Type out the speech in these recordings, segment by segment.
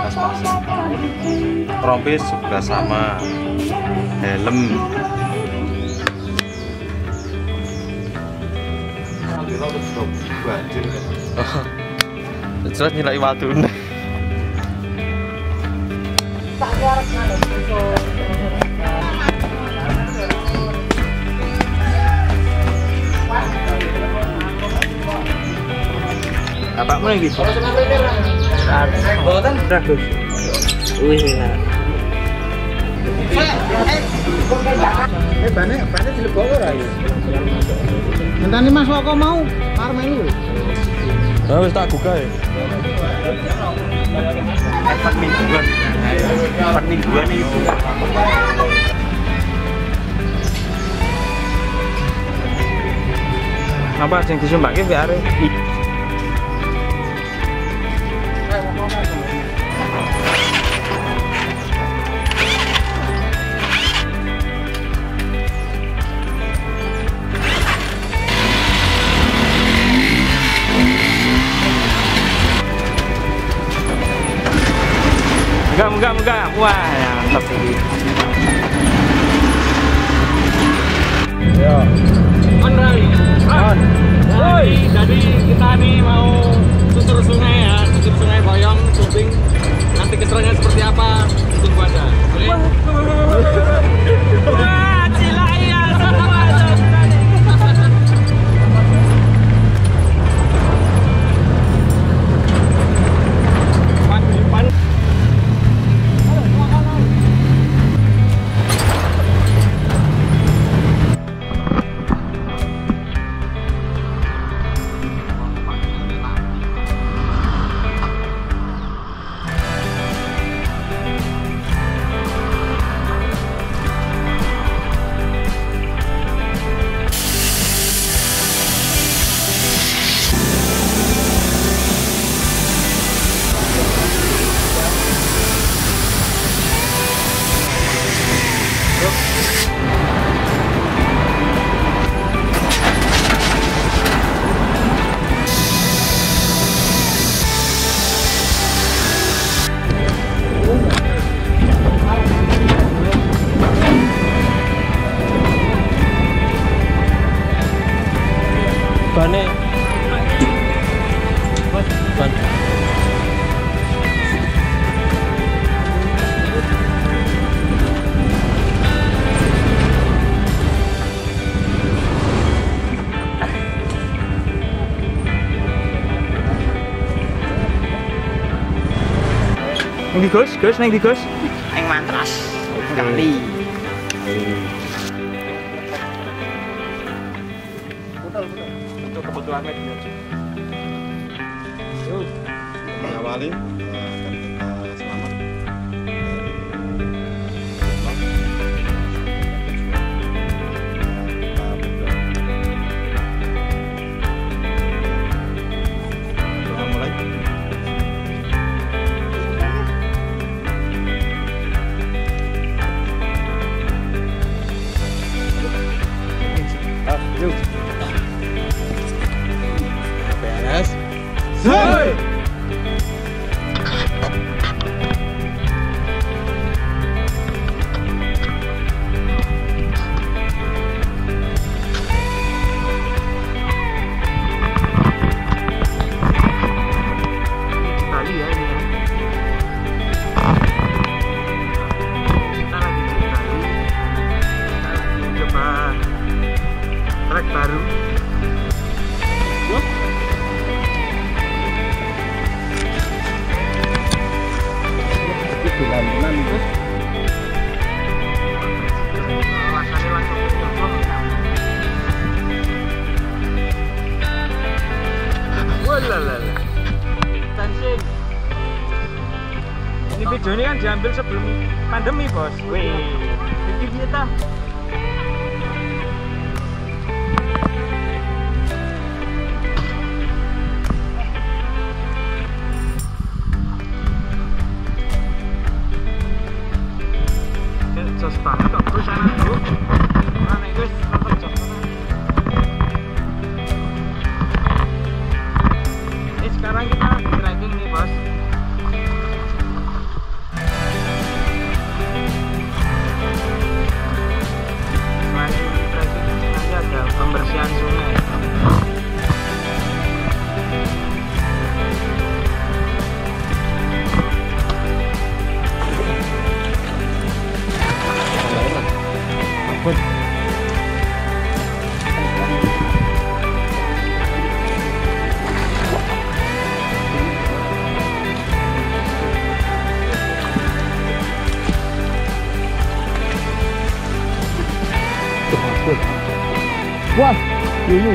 pas-pasan. Rompi juga sama, helm. Jelas nilai waktu. Bapakmu yang gitu? Bawa ragus. Wih, nah. Bane dilebok ora ya? Ngenteni Mas kok mau arep melu. Ah wis tak buka ya. Empat mingguan itu. Apa yang disumbangke VR? Enggak. Wah, mantap ini. Ya. On. Jadi kita nih mau susur sungai ya, susur sungai Boyong, syuting. Nanti keseruannya seperti apa? Tunggu aja. Boleh? Wah, cila iya. Bane. Ban. Neng di Gus, neng di Gus. Neng Mantras. Kali. Untuk kebutuhan media. Yuk, Mengawali dan kita selamat. Kita mulai. Yuk. Beres. Hai. Bali ya ini ya. Kita lagi di Bali. Kita lagi coba trek baru. Yuk. Bulan-bulan itu. Alasannya langsung dicoba. Walalala. Tansing. Ini video ini kan diambil sebelum pandemi, Bos. Wih. Ini kita. Jos banget kok terus sana dulu. Mana itu tetap jos. Ini sekarang kita lagi trekking nih, Bos. Wah, yuyu.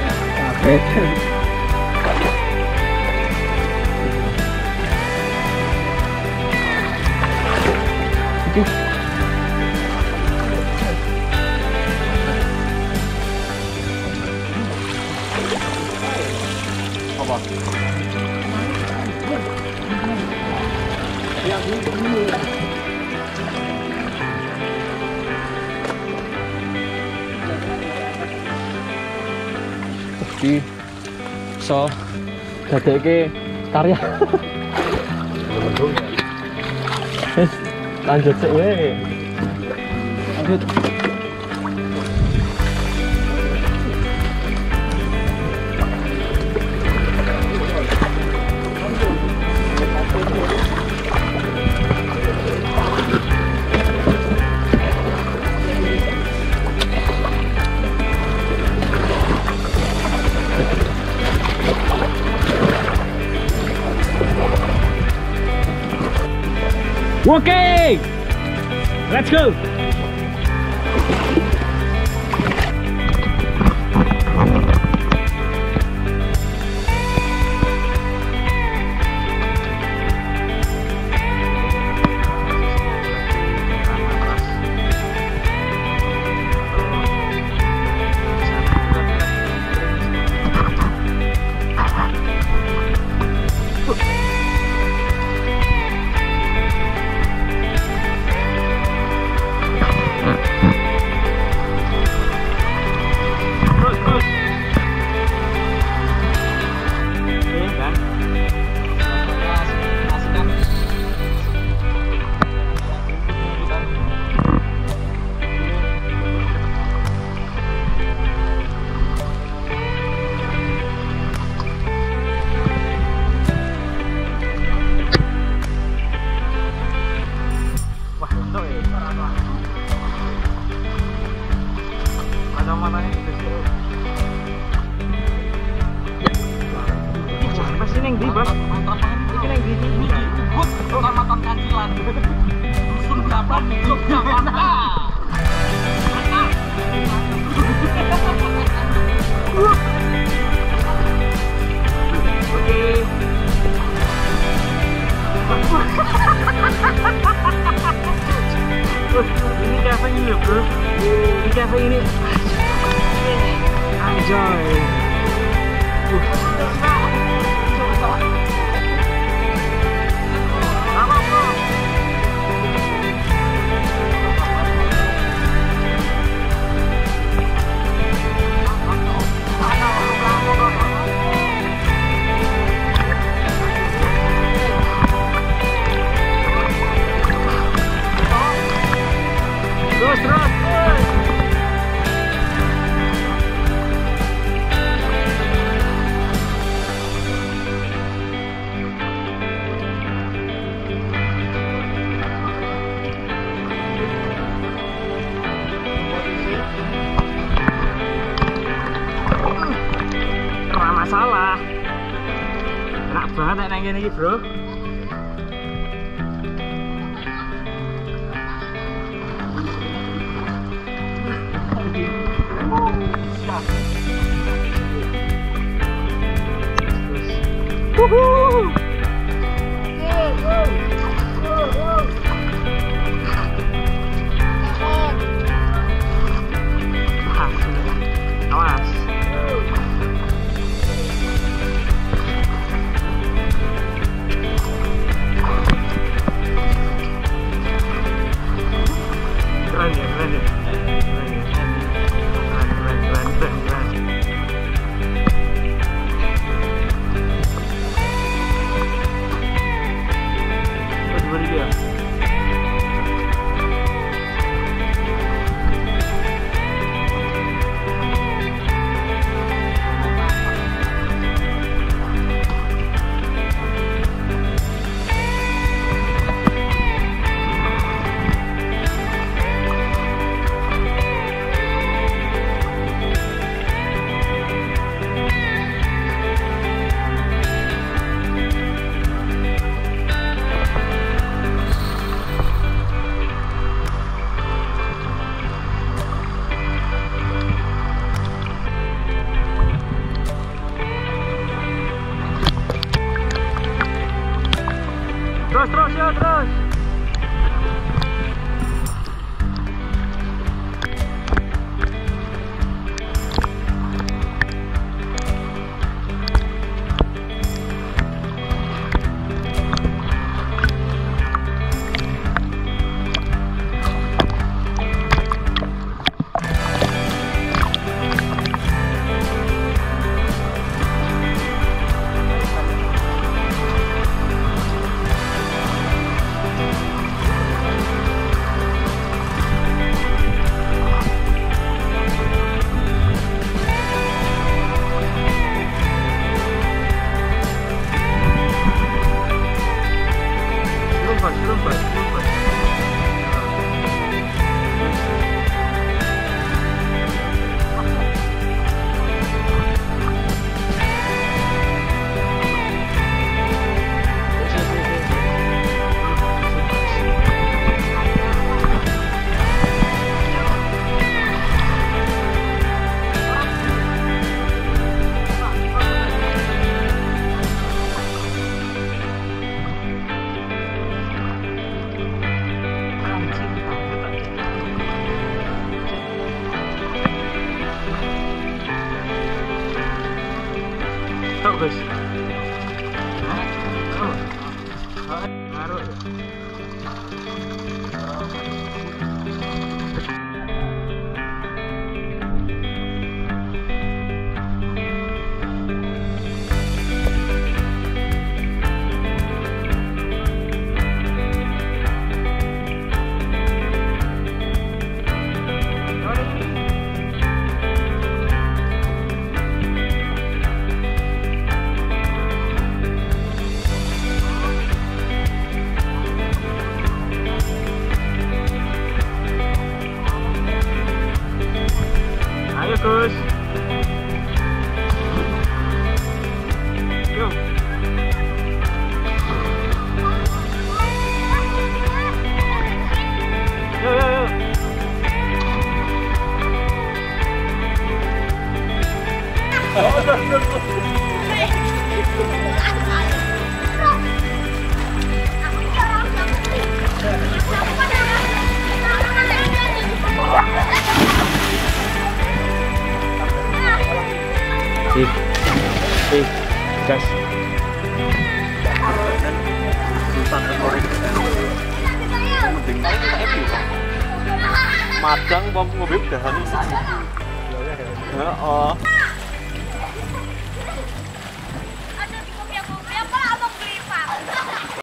Oke. Apa? Di so dadekke karya. Wis lanjut sik wae. Lanjut. Okay, let's go. Ini cafe ini bro, ini cafe ini anjay. Masalah enak banget nang ngene iki bro. Awas. Keren ya, keren ya. Keren. Terus dia. terus ya, terus. Guys. Ngaruh ya. Gus. Yuk. Yuk. Gas. Madang pom ngombe udahan. Heeh.